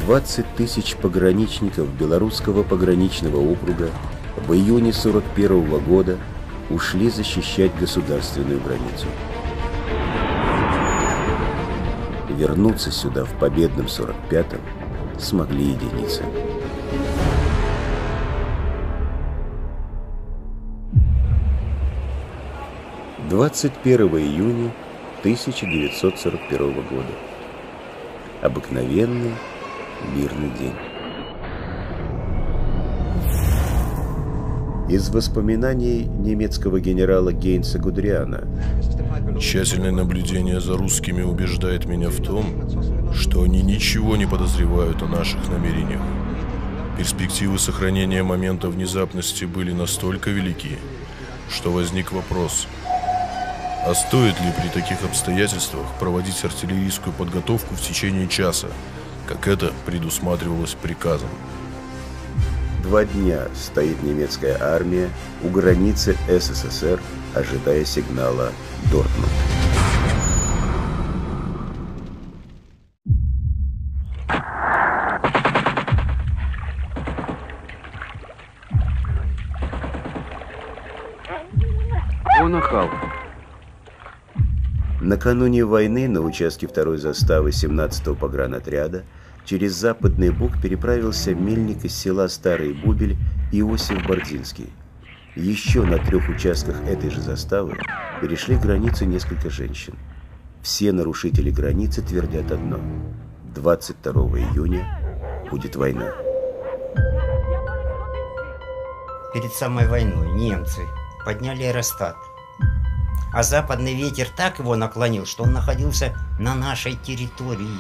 20 тысяч пограничников Белорусского пограничного округа в июне 1941 года ушли защищать государственную границу. Вернуться сюда в победном 45-м смогли единицы. – 21 июня 1941 года. Обыкновенный мирный день. Из воспоминаний немецкого генерала Гейнса Гудериана. Тщательное наблюдение за русскими убеждает меня в том, что они ничего не подозревают о наших намерениях. Перспективы сохранения момента внезапности были настолько велики, что возник вопрос, а стоит ли при таких обстоятельствах проводить артиллерийскую подготовку в течение часа, как это предусматривалось приказом. 2 дня стоит немецкая армия у границы СССР, ожидая сигнала «Дортмунд». Накануне войны на участке 2-й заставы 17-го погранотряда через Западный Буг переправился мельник из села Старый Бубель Иосиф Бординский. Еще на 3 участках этой же заставы перешли границу несколько женщин. Все нарушители границы твердят одно: 22 июня будет война. Перед самой войной немцы подняли аэростат. А западный ветер так его наклонил, что он находился на нашей территории.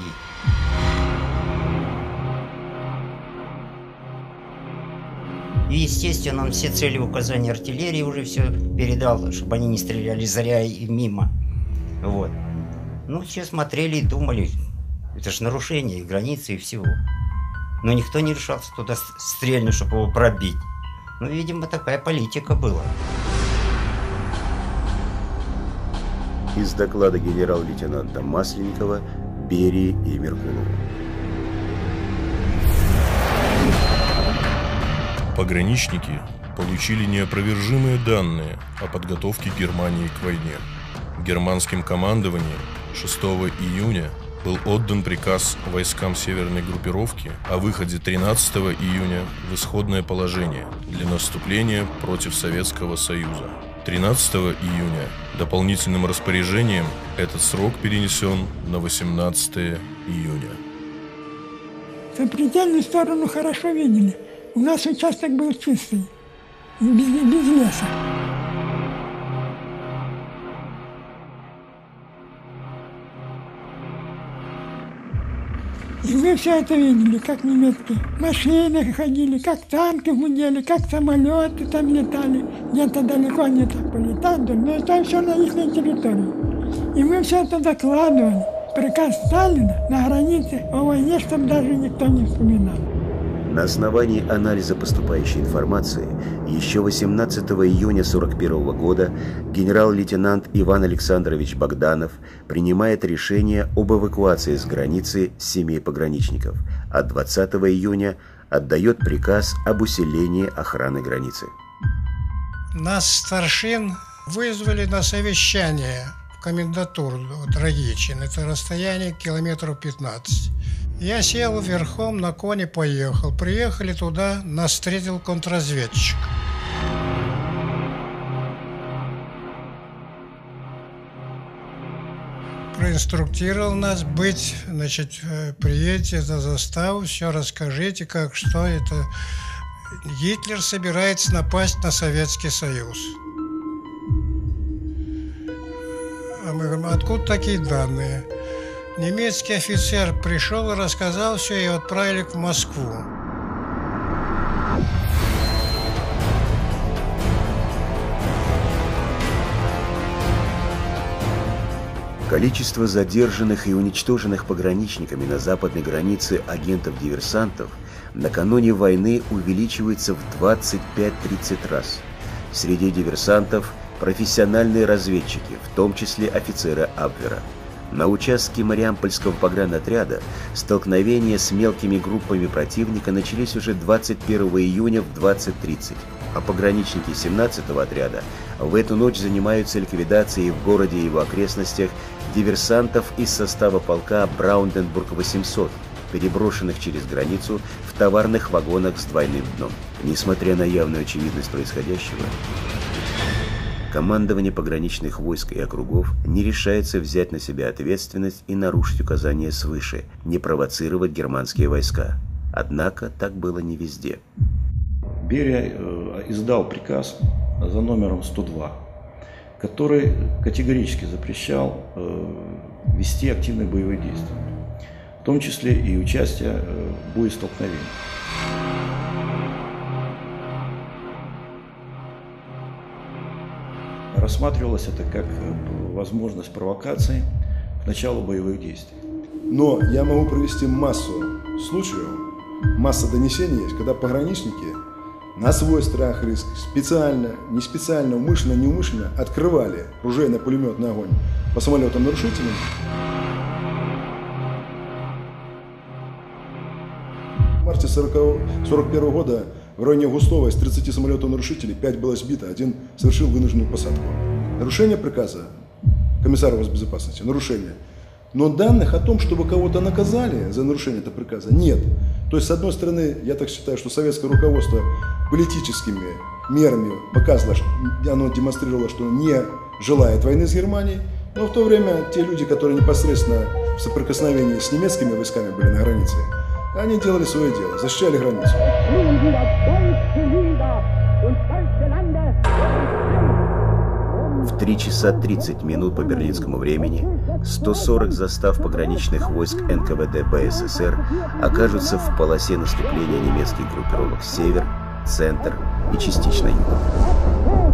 И, естественно, он все цели указания артиллерии уже все передал, чтобы они не стреляли зря и мимо. Вот. Ну, все смотрели и думали, это же нарушение и границы, и всего. Но никто не решался туда стрельнуть, чтобы его пробить. Ну, видимо, такая политика была. Из доклада генерал-лейтенанта Масленникова, Берии и Меркулова. Пограничники получили неопровержимые данные о подготовке Германии к войне. Германским командованием 6 июня был отдан приказ войскам северной группировки о выходе 13 июня в исходное положение для наступления против Советского Союза. 13 июня дополнительным распоряжением этот срок перенесен на 18 июня. Запредельную сторону хорошо видели. У нас участок был чистый, без леса. И мы все это видели, как немецкие машины ходили, как танки гудели, как самолеты там летали. Где-то далеко они так полетали, но это все на их территории. И мы все это докладывали. Приказ Сталина на границе о войне, чтобы даже никто не вспоминал. На основании анализа поступающей информации еще 18 июня 1941 года генерал-лейтенант Иван Александрович Богданов принимает решение об эвакуации с границы семей пограничников, а 20 июня отдает приказ об усилении охраны границы. Нас, старшин, вызвали на совещание в комендатуру Рогичин. Это расстояние километров 15. Я сел верхом на коне, поехал. Приехали туда, нас встретил контрразведчик. Проинструктировал нас быть, значит, приедете на заставу, все расскажите, как, что это. Гитлер собирается напасть на Советский Союз. А мы говорим, откуда такие данные? Немецкий офицер пришел и рассказал все, и отправили в Москву. Количество задержанных и уничтоженных пограничниками на западной границе агентов-диверсантов накануне войны увеличивается в 25-30 раз. Среди диверсантов профессиональные разведчики, в том числе офицеры Абвера. На участке Мариампольского погранотряда столкновения с мелкими группами противника начались уже 21 июня в 20:30, а пограничники 17-го отряда в эту ночь занимаются ликвидацией в городе и его окрестностях диверсантов из состава полка Браунденбург-800, переброшенных через границу в товарных вагонах с двойным дном. Несмотря на явную очевидность происходящего, командование пограничных войск и округов не решается взять на себя ответственность и нарушить указания свыше, не провоцировать германские войска. Однако так было не везде. Берия издал приказ за номером 102, который категорически запрещал вести активные боевые действия, в том числе и участие в боестолкновении. Рассматривалось это как возможность провокации к началу боевых действий. Но я могу привести массу случаев, масса донесений есть, когда пограничники на свой страх и риск специально, не специально, умышленно, неумышленно открывали ружейно-пулеметный огонь по самолетам-нарушителям. В марте 1941 года в районе Густова из 30 самолетов-нарушителей 5 было сбито, 1 совершил вынужденную посадку. Нарушение приказа комиссара госбезопасности, нарушение. Но данных о том, чтобы кого-то наказали за нарушение этого приказа, нет. То есть, с одной стороны, я так считаю, что советское руководство политическими мерами показывало, оно демонстрировало, что не желает войны с Германией, но в то время те люди, которые непосредственно в соприкосновении с немецкими войсками были на границе, они делали свое дело, защищали границу. В 3 часа 30 минут по берлинскому времени 140 застав пограничных войск НКВД БССР окажутся в полосе наступления немецких группировок «Север», «Центр» и частично «Юг».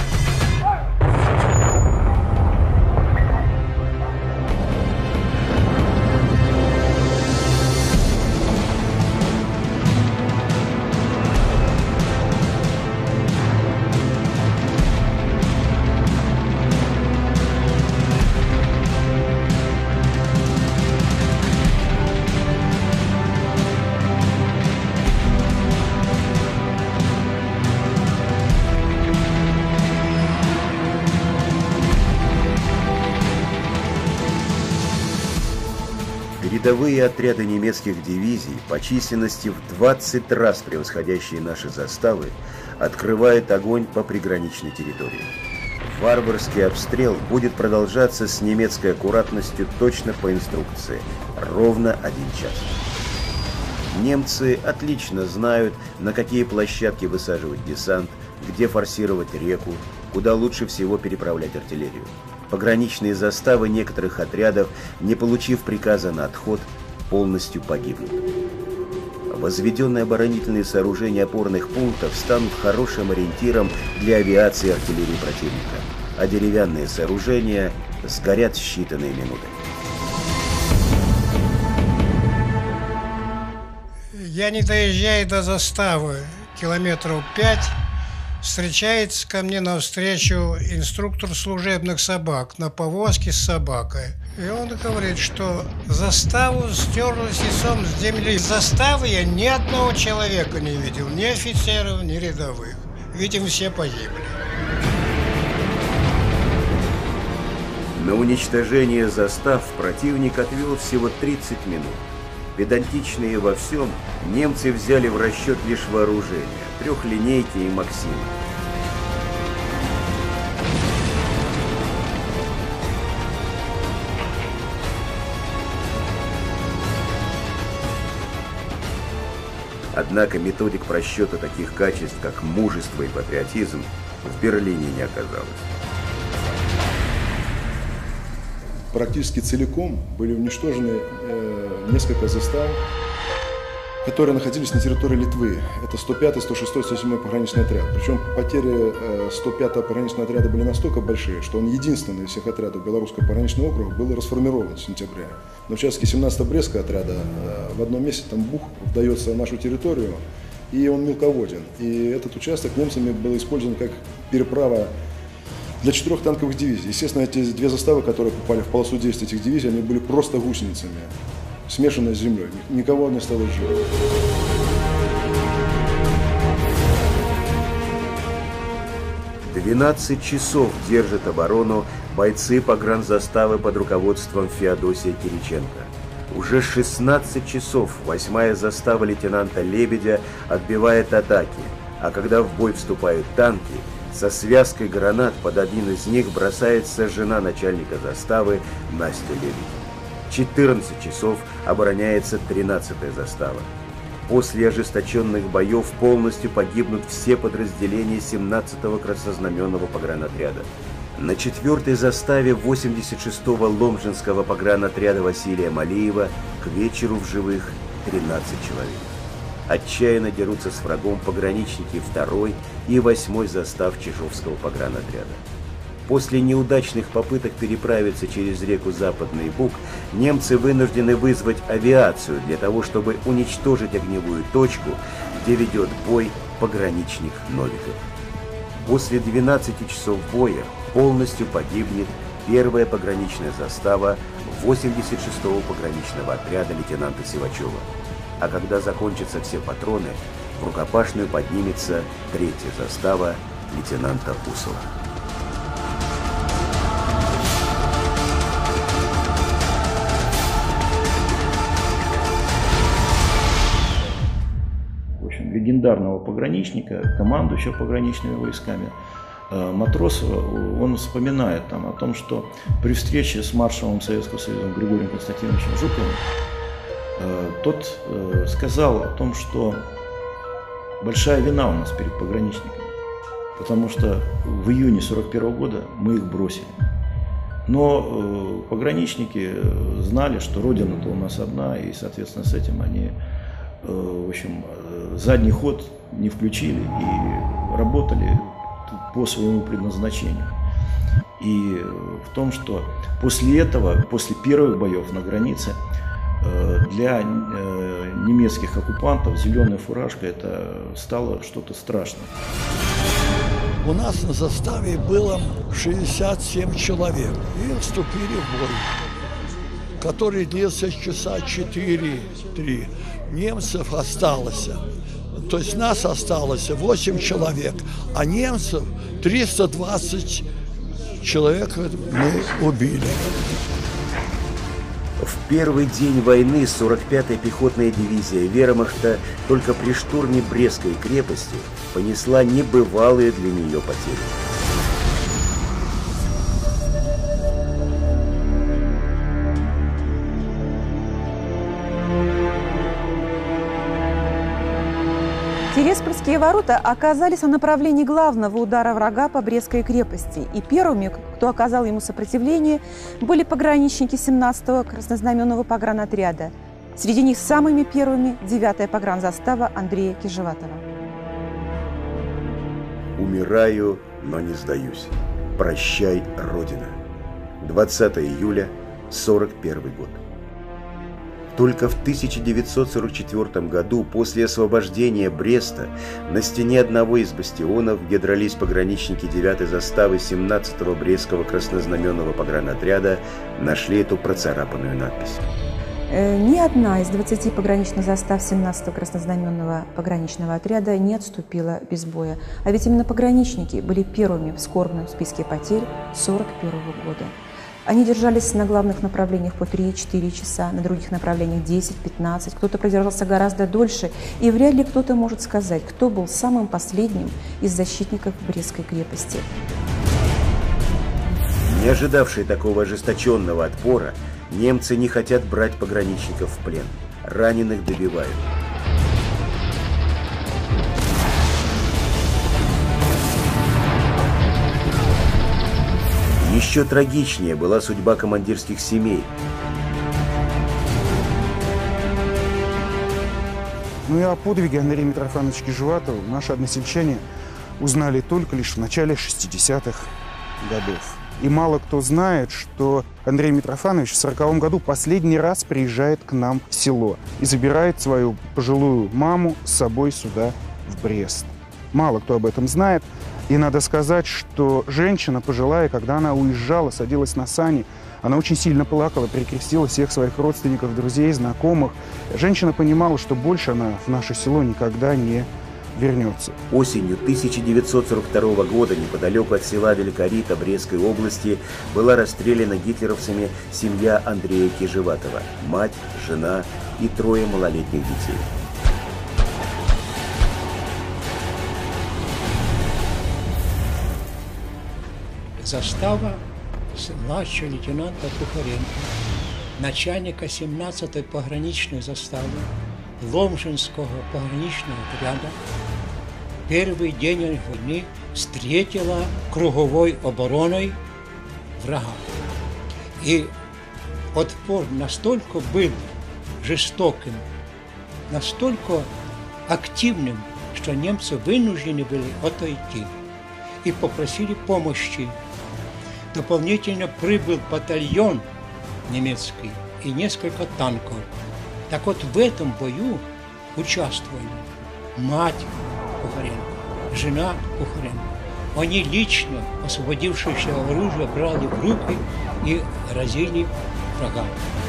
Передовые отряды немецких дивизий, по численности в 20 раз превосходящие наши заставы, открывают огонь по приграничной территории. Варварский обстрел будет продолжаться с немецкой аккуратностью точно по инструкции, ровно 1 час. Немцы отлично знают, на какие площадки высаживать десант, где форсировать реку, куда лучше всего переправлять артиллерию. Пограничные заставы некоторых отрядов, не получив приказа на отход, полностью погибнут. Возведенные оборонительные сооружения опорных пунктов станут хорошим ориентиром для авиации и артиллерии противника, а деревянные сооружения сгорят в считанные минуты. Я не доезжаю до заставы километров 5, встречается ко мне навстречу инструктор служебных собак на повозке с собакой. И он говорит, что заставу стерлась лицом с земли. В заставе я ни одного человека не видел, ни офицеров, ни рядовых. Видимо, все погибли. На уничтожение застав противник отвел всего 30 минут. Педантичные во всем, немцы взяли в расчет лишь вооружение – трехлинейки и «Максимы». Однако методик просчета таких качеств, как мужество и патриотизм, в Берлине не оказалось. Практически целиком были уничтожены несколько застав, которые находились на территории Литвы. Это 105-й, 106-й, 107-й пограничный отряд. Причем потери 105-го пограничного отряда были настолько большие, что он единственный из всех отрядов Белорусского пограничного округа был расформирован в сентябре. Но в частности 17-го Брестского отряда в одном месте там Бух вдается в нашу территорию, и он мелководен. И этот участок немцами был использован как переправа для 4 танковых дивизий. Естественно, эти 2 заставы, которые попали в полосу действия этих дивизий, они были просто гусеницами, смешанные с землей. Никого не осталось живым. «12 часов держат оборону бойцы погранзаставы под руководством Феодосия Кириченко. Уже 16 часов 8-я застава лейтенанта Лебедя отбивает атаки, а когда в бой вступают танки, со связкой гранат под один из них бросается жена начальника заставы Настя Лебедь. 14 часов обороняется 13-я застава. После ожесточенных боев полностью погибнут все подразделения 17-го краснознаменного погранотряда. На 4-й заставе 86-го Ломжинского погранотряда Василия Малеева к вечеру в живых 13 человек. Отчаянно дерутся с врагом пограничники 2-й и 8-й застав Чижовского погранотряда. После неудачных попыток переправиться через реку Западный Буг, немцы вынуждены вызвать авиацию для того, чтобы уничтожить огневую точку, где ведет бой пограничник Новиков. После 12 часов боя полностью погибнет 1-я пограничная застава 86-го пограничного отряда лейтенанта Сивачева. А когда закончатся все патроны, в рукопашную поднимется 3-я застава лейтенанта Усова. Легендарного пограничника, командующего пограничными войсками Матросова, он вспоминает там о том, что при встрече с маршалом Советского Союза Григорием Константиновичем Жуковым тот сказал о том, что большая вина у нас перед пограничниками, потому что в июне 1941 года мы их бросили. Но пограничники знали, что родина-то у нас одна, и, соответственно, с этим они, в общем, задний ход не включили и работали по своему предназначению. И в том, что после этого, после первых боев на границе, для немецких оккупантов зеленая фуражка это стало что-то страшное. У нас на заставе было 67 человек и вступили в бой, который длился часа 4-3. Немцев осталось, то есть нас осталось 8 человек, а немцев 320 человек мы убили. В первый день войны 45-я пехотная дивизия вермахта только при штурме Брестской крепости понесла небывалые для нее потери. Тереспольские ворота оказались на направлении главного удара врага по Брестской крепости, и первыми, кто оказал ему сопротивление, были пограничники 17-го краснознаменного погранотряда. Среди них самыми первыми 9-я погранзастава Андрея Кижеватова. Умираю, но не сдаюсь. Прощай, Родина. 20 июля 1941 год. Только в 1944 году, после освобождения Бреста, на стене одного из бастионов, где дрались пограничники 9-й заставы 17-го Брестского краснознаменного погранотряда, нашли эту процарапанную надпись. Ни одна из 20 пограничных застав 17-го краснознаменного пограничного отряда не отступила без боя. А ведь именно пограничники были первыми в скорбном списке потерь 1941 года. Они держались на главных направлениях по 3-4 часа, на других направлениях 10-15. Кто-то продержался гораздо дольше, и вряд ли кто-то может сказать, кто был самым последним из защитников Брестской крепости. Не ожидавшие такого ожесточенного отпора, немцы не хотят брать пограничников в плен. Раненых добивают. Еще трагичнее была судьба командирских семей. Ну и о подвиге Андрея Митрофановича Кижеватова наши односельчане узнали только лишь в начале 60-х годов. И мало кто знает, что Андрей Митрофанович в 1940 году последний раз приезжает к нам в село и забирает свою пожилую маму с собой сюда, в Брест. Мало кто об этом знает. И надо сказать, что женщина пожилая, когда она уезжала, садилась на сани, она очень сильно плакала, перекрестила всех своих родственников, друзей, знакомых. Женщина понимала, что больше она в наше село никогда не вернется. Осенью 1942 года неподалеку от села Великорита Брестской области была расстреляна гитлеровцами семья Андрея Кижеватова, мать, жена и 3 малолетних детей. Застава младшего лейтенанта Тухаренко, начальника 17-й пограничной заставы Ломжинского пограничного отряда, первый день войны встретила круговой обороной врага. И отпор настолько был жестоким, настолько активным, что немцы вынуждены были отойти и попросили помощи. Дополнительно прибыл батальон немецкий и несколько танков. Так вот, в этом бою участвовали мать Тухаренко, жена Тухаренко. Они лично освободившиеся оружие брали в руки и разили врага.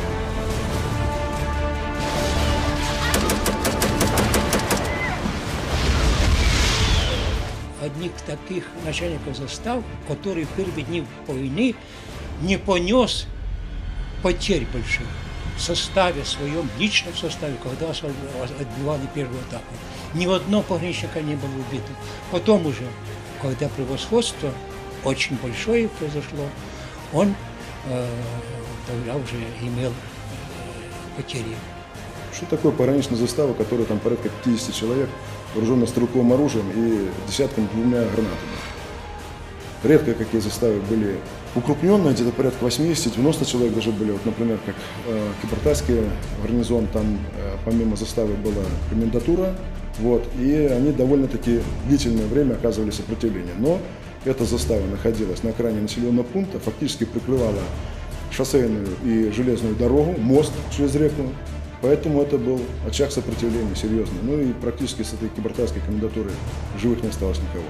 Одних таких начальников застав, который в первые дни войны не понес потерь больших в составе своем, личном составе, когда отбивали первую атаку. Ни одного пограничника не было убито. Потом уже, когда превосходство очень большое произошло, он тогда уже имел потери. Что такое пограничная застава, которая там порядка 50 человек, вооруженная стрелковым оружием и десятком 2 гранатами? Редко какие заставы были укрупненные, где-то порядка 80-90 человек даже были. Вот, например, как Кибартайский гарнизон, там помимо заставы была комендатура, вот, и они довольно-таки длительное время оказывали сопротивление. Но эта застава находилась на окраине населенного пункта, фактически прикрывала шоссейную и железную дорогу, мост через реку. Поэтому это был очаг сопротивления серьезный. Ну и практически с этой Кибартайской комендатуры живых не осталось никого.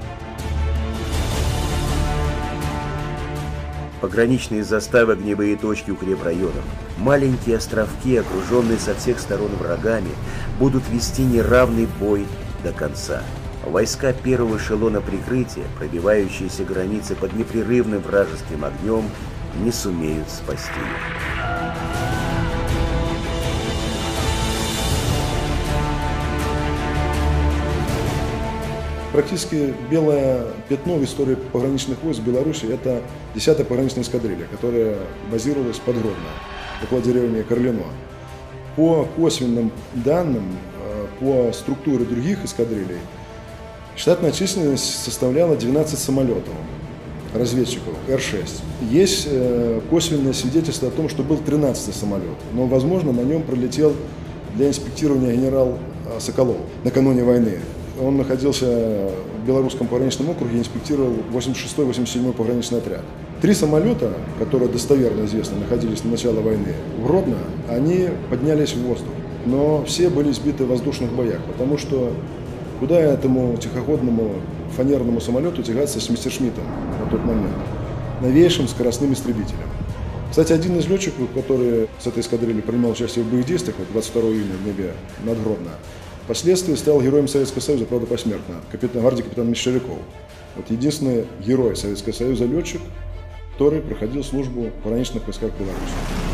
Пограничные заставы, огневые точки укрепрайонов, маленькие островки, окруженные со всех сторон врагами, будут вести неравный бой до конца. Войска первого эшелона прикрытия, пробивающиеся границы под непрерывным вражеским огнем, не сумеют спасти их. Практически белое пятно в истории пограничных войск Беларуси – это 10-я пограничная эскадрилья, которая базировалась под Гродно, около деревни Карлино. По косвенным данным, по структуре других эскадрилей, штатная численность составляла 12 самолетов, разведчиков Р-6. Есть косвенное свидетельство о том, что был 13-й самолет, но, возможно, на нем пролетел для инспектирования генерал Соколов накануне войны. Он находился в Белорусском пограничном округе и инспектировал 86-й, 87-й пограничный отряд. 3 самолета, которые достоверно известно находились на начало войны в Гродно, они поднялись в воздух. Но все были сбиты в воздушных боях, потому что куда этому тихоходному фанерному самолету тягаться с Мессершмиттом на тот момент, новейшим скоростным истребителем. Кстати, один из летчиков, который с этой эскадрильей принимал участие в боевых действиях 22 июня в небе над Гродно, впоследствии стал героем Советского Союза, правда, посмертно, гвардии капитан Мещеряков. Вот единственный герой Советского Союза летчик, который проходил службу в пограничных войсках Беларуси.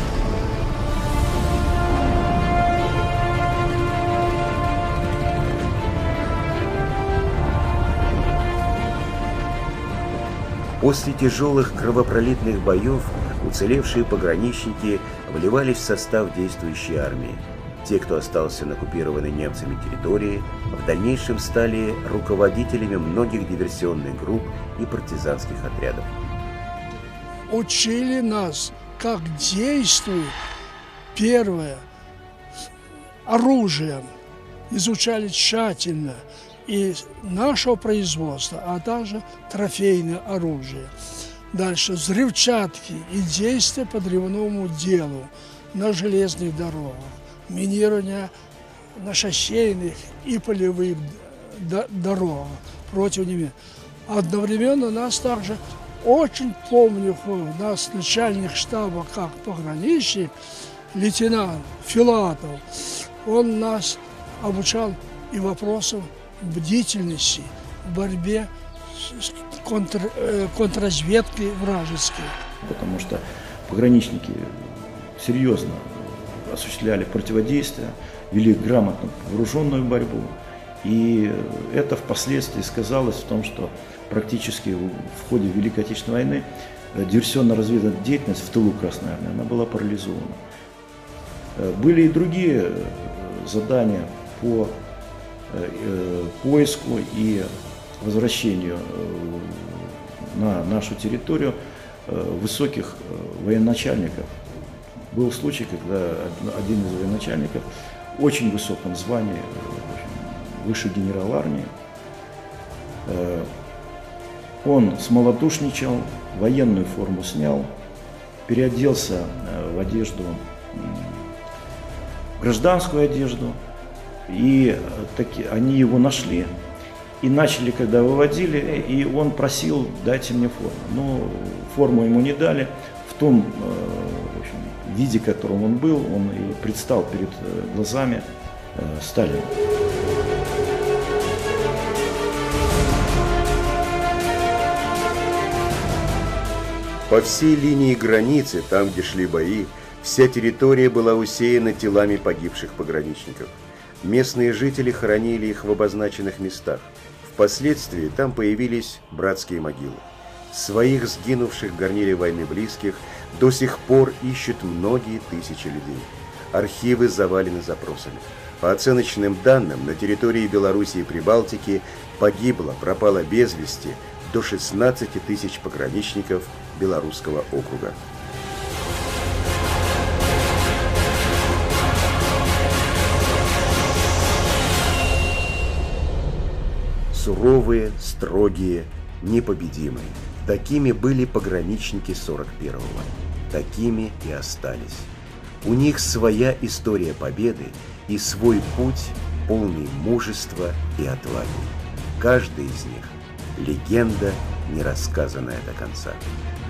После тяжелых кровопролитных боев уцелевшие пограничники вливались в состав действующей армии. Те, кто остался на оккупированной немцами территории, в дальнейшем стали руководителями многих диверсионных групп и партизанских отрядов. Учили нас, как действует первое оружие. Изучали тщательно и нашего производства, а также трофейное оружие. Дальше взрывчатки и действия по древному делу на железных дорогах. Минирование на шоссейных и полевых дорогах против немцев. Одновременно нас также, очень помню, нас начальник штаба как пограничник, лейтенант Филатов, он нас обучал и вопросам бдительности, в борьбе с контрразведкой вражеской. Потому что пограничники серьезно осуществляли противодействие, вели грамотно вооруженную борьбу. И это впоследствии сказалось в том, что практически в ходе Великой Отечественной войны диверсионно-разведывательная деятельность в тылу Красной Армии, она была парализована. Были и другие задания по поиску и возвращению на нашу территорию высоких военачальников. Был случай, когда один из военачальников в очень высоком звании, выше генерала армии, он смолодушничал, военную форму снял, переоделся в одежду, гражданскую одежду, и они его нашли и начали, когда выводили, и он просил: дайте мне форму. Но форму ему не дали. В том в общем, виде, в котором он был, он и предстал перед глазами Сталина. По всей линии границы, там, где шли бои, вся территория была усеяна телами погибших пограничников. Местные жители хоронили их в обозначенных местах. Впоследствии там появились братские могилы. Своих сгинувших в горниле войны близких до сих пор ищут многие тысячи людей. Архивы завалены запросами. По оценочным данным, на территории Белоруссии и Прибалтики погибло, пропало без вести до 16 тысяч пограничников Белорусского округа. Суровые, строгие, непобедимые. Такими были пограничники 41-го. Такими и остались. У них своя история победы и свой путь, полный мужества и отваги. Каждый из них – легенда, не рассказанная до конца.